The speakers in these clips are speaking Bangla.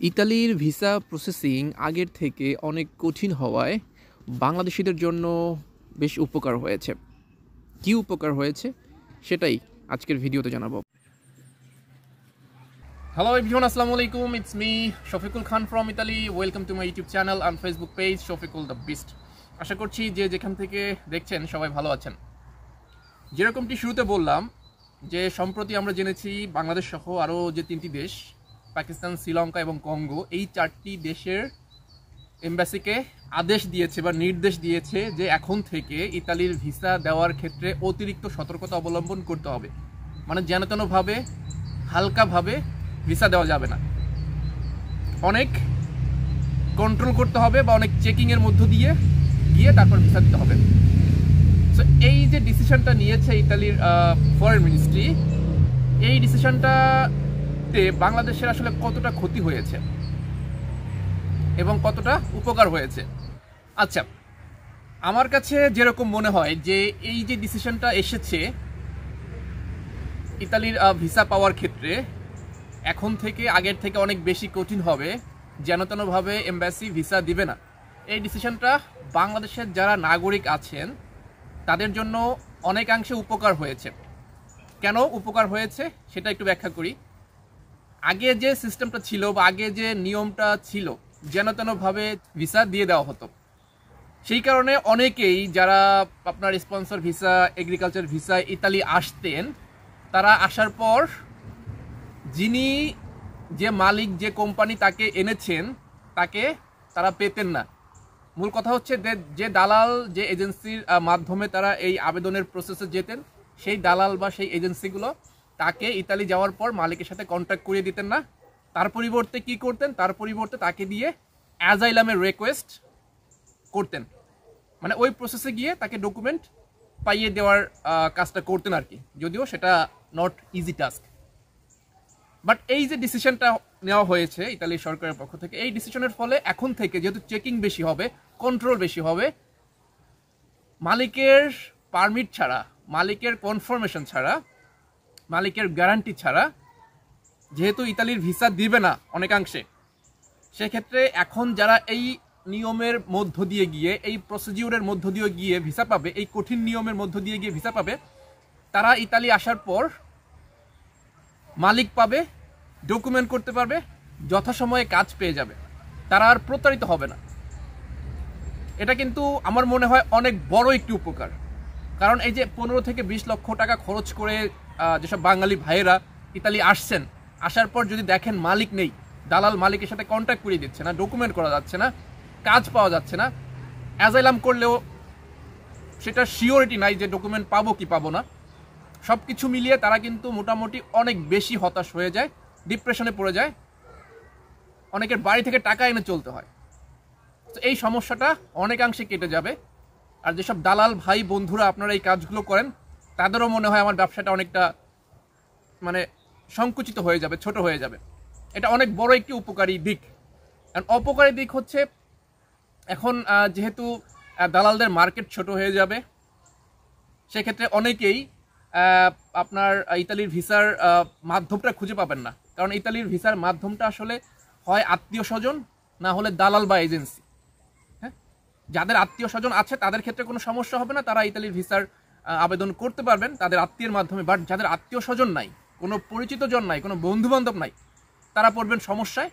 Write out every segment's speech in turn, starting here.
ইতালির ভিসা প্রসেসিং আগের থেকে অনেক কঠিন হওয়ায় বাংলাদেশিদের জন্য বেশ উপকার হয়েছে। কী উপকার হয়েছে সেটাই আজকের ভিডিওতে জানাবো। হ্যালো এভরিওয়ান, আসসালামু আলাইকুম। It's me Shafiqul Khan from Italy. Welcome to my YouTube channel and Facebook page Shafiqul the beast. আশা করছি যে যেখান থেকে দেখছেন সবাই ভালো আছেন। যেরকমটি শুরুতে বললাম যে সম্প্রতি আমরা জেনেছি বাংলাদেশ সহ আরও যে তিনটি দেশ, পাকিস্তান, শ্রীলঙ্কা এবং কঙ্গো, এই চারটি দেশের এম্বাসিকে আদেশ দিয়েছে বা নির্দেশ দিয়েছে যে এখন থেকে ইতালির ভিসা দেওয়ার ক্ষেত্রে অতিরিক্ত সতর্কতা অবলম্বন করতে হবে। মানে যেন তেনভাবে হালকাভাবে ভিসা দেওয়া যাবে না, অনেক কন্ট্রোল করতে হবে বা অনেক চেকিংয়ের মধ্য দিয়ে গিয়ে তারপর ভিসা দিতে হবে। সো এই যে ডিসিশনটা নিয়েছে ইতালির ফরেন মিনিস্ট্রি, এই ডিসিশনটাতে বাংলাদেশের আসলে কতটা ক্ষতি হয়েছে এবং কতটা উপকার হয়েছে। আচ্ছা, আমার কাছে যেরকম মনে হয় যে এই যে ডিসিশনটা এসেছে ইতালির ভিসা পাওয়ার ক্ষেত্রে, এখন থেকে আগের থেকে অনেক বেশি কঠিন হবে, যেন তেনভাবে এম্বাসি ভিসা দিবে না। এই ডিসিশনটা বাংলাদেশের যারা নাগরিক আছেন তাদের জন্য অনেকাংশে উপকার হয়েছে। কেন উপকার হয়েছে সেটা একটু ব্যাখ্যা করি। আগে যে সিস্টেমটা ছিল বা আগে যে নিয়মটা ছিল, যেন তেনভাবে ভিসা দিয়ে দেওয়া হতো। সেই কারণে অনেকেই যারা আপনার sponsor visa, agriculture visa Italy আসতেন, তারা আসার পর যিনি যে মালিক, যে কোম্পানি তাকে এনেছেন, তাকে তারা পেতেন না। মূল কথা হচ্ছে যে দালাল, যে এজেন্সির মাধ্যমে তারা এই আবেদনের প্রসেসে যেতেন, সেই দালাল বা সেই এজেন্সিগুলো তাকে ইতালি যাওয়ার পর মালিকের সাথে কন্ট্যাক্ট করিয়ে দিতেন না। তার পরিবর্তে কি করতেন? তার পরিবর্তে তাকে দিয়ে অ্যাজাইলামের রিকোয়েস্ট করতেন। মানে ওই প্রসেসে গিয়ে তাকে ডকুমেন্ট পাইয়ে দেওয়ার কাজটা করতেন আর কি, যদিও সেটা নট ইজি টাস্ক। বাট এই যে ডিসিশনটা নেওয়া হয়েছে ইতালির সরকারের পক্ষ থেকে, এই ডিসিশনের ফলে এখন থেকে যেহেতু চেকিং বেশি হবে, কন্ট্রোল বেশি হবে, মালিকের পারমিট ছাড়া, মালিকের কনফার্মেশন ছাড়া, মালিকের গ্যারান্টি ছাড়া যেহেতু ইতালির ভিসা দিবে না অনেকাংশে, সেক্ষেত্রে এখন যারা এই নিয়মের মধ্য দিয়ে গিয়ে, এই প্রসিডিউরের মধ্য দিয়ে গিয়ে ভিসা পাবে, এই কঠিন নিয়মের মধ্য দিয়ে গিয়ে ভিসা পাবে, তারা ইতালি আসার পর মালিক পাবে, ডকুমেন্ট করতে পারবে, যথাসময়ে কাজ পেয়ে যাবে, তারা আর প্রতারিত হবে না। এটা কিন্তু আমার মনে হয় অনেক বড় একটি উপকার। কারণ এই যে 15 থেকে 20 লক্ষ টাকা খরচ করে যেসব বাঙালি ভাইয়েরা ইতালি আসছেন, আসার পর যদি দেখেন মালিক নেই, দালাল মালিকের সাথে কন্ট্যাক্ট করিয়ে দিচ্ছে না, ডকুমেন্ট করা যাচ্ছে না, কাজ পাওয়া যাচ্ছে না, অ্যাজাইলাম করলেও সেটা শিওরিটি নাই যে ডকুমেন্ট পাবো কি পাবো না, সব কিছু মিলিয়ে তারা কিন্তু মোটামুটি অনেক বেশি হতাশ হয়ে যায়, ডিপ্রেশনে পড়ে যায়, অনেকের বাড়ি থেকে টাকা এনে চলতে হয়। তো এই সমস্যাটা অনেকাংশে কেটে যাবে। আর যেসব দালাল ভাই বন্ধুরা আপনারা এই কাজগুলো করেন, তাদেরও মনে হয় আমার ব্যবসাটা অনেকটা মানে সংকুচিত হয়ে যাবে, ছোট হয়ে যাবে। এটা অনেক বড় একটি উপকারী দিক। আর অপকারী দিক হচ্ছে, এখন যেহেতু দালালদের মার্কেট ছোট হয়ে যাবে, সেক্ষেত্রে অনেকেই আপনার ইতালির ভিসার মাধ্যমটা খুঁজে পাবেন না। কারণ ইতালির ভিসার মাধ্যমটা আসলে হয় আত্মীয় স্বজন, না হলে দালাল বা এজেন্সি। হ্যাঁ, যাদের আত্মীয় স্বজন আছে তাদের ক্ষেত্রে কোনো সমস্যা হবে না, তারা ইতালির ভিসার আবেদন করতে পারবেন তাদের আত্মীয়ের মাধ্যমে। বাট যাদের আত্মীয় স্বজন নাই, কোনো পরিচিত জন নাই, কোনো বন্ধু বান্ধব নাই, তারা পড়বেন সমস্যায়।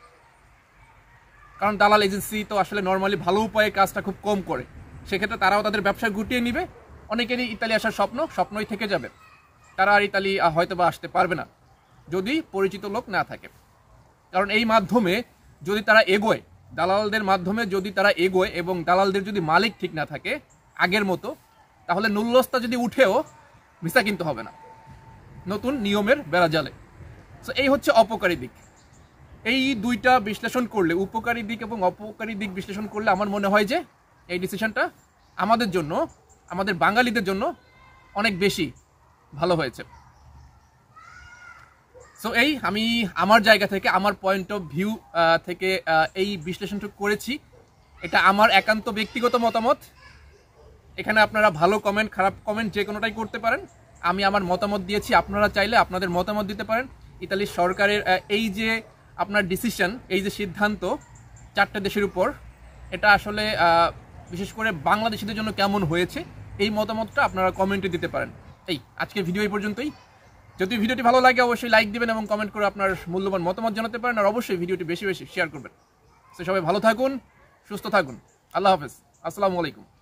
কারণ দালাল এজেন্সি তো আসলে নর্মালি ভালো উপায়ে কাজটা খুব কম করে, সেক্ষেত্রে তারাও তাদের ব্যবসা গুটিয়ে নিবে। অনেকেরই ইতালি আসার স্বপ্নই থেকে যাবে, তারা আর ইতালি হয়তো বা আসতে পারবে না যদি পরিচিত লোক না থাকে। কারণ এই মাধ্যমে যদি তারা এগোয়, দালালদের মাধ্যমে যদি তারা এগোয় এবং দালালদের যদি মালিক ঠিক না থাকে আগের মতো, তাহলে নুল্লস্তা যদি উঠেও ভিসা কিনতে হবে না নতুন নিয়মের বেড়াজালে। সো এই হচ্ছে অপকারী দিক। এই দুইটা বিশ্লেষণ করলে, উপকারী দিক এবং অপকারী দিক বিশ্লেষণ করলে আমার মনে হয় যে এই ডিসিশনটা আমাদের জন্য, আমাদের বাঙালিদের জন্য অনেক বেশি ভালো হয়েছে। সো এই আমি আমার জায়গা থেকে, আমার পয়েন্ট অফ ভিউ থেকে এই বিশ্লেষণটুকু করেছি। এটা আমার একান্ত ব্যক্তিগত মতামত। এখানে আপনারা ভালো কমেন্ট, খারাপ কমেন্ট যে কোনোটাই করতে পারেন। আমি আমার মতামত দিয়েছি, আপনারা চাইলে আপনাদের মতামত দিতে পারেন। ইতালির সরকারের এই যে আপনার ডিসিশন, এই যে সিদ্ধান্ত 4টে দেশের উপর, এটা আসলে বিশেষ করে বাংলাদেশিদের জন্য কেমন হয়েছে এই মতামতটা আপনারা কমেন্টে দিতে পারেন। এই আজকের ভিডিও এই পর্যন্তই। যদি ভিডিওটি ভালো লাগে অবশ্যই লাইক দিবেন এবং কমেন্ট করে আপনার মূল্যবান মতামত জানাতে পারেন, আর অবশ্যই ভিডিওটি বেশি বেশি শেয়ার করবেন। তো সবাই ভালো থাকুন, সুস্থ থাকুন। আল্লাহ হাফেজ, আসসালামু আলাইকুম।